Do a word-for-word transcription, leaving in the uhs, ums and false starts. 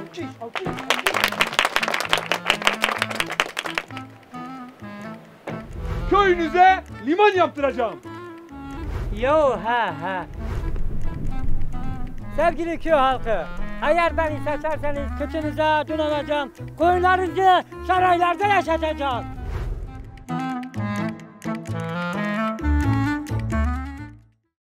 alkış, alkış. Köyünüze liman yaptıracağım. Yo ha ha. Sevgili köy halkı, eğer beni seçerseniz kıçınıza donanacağım, koyunlarınızı saraylarda yaşatacağım.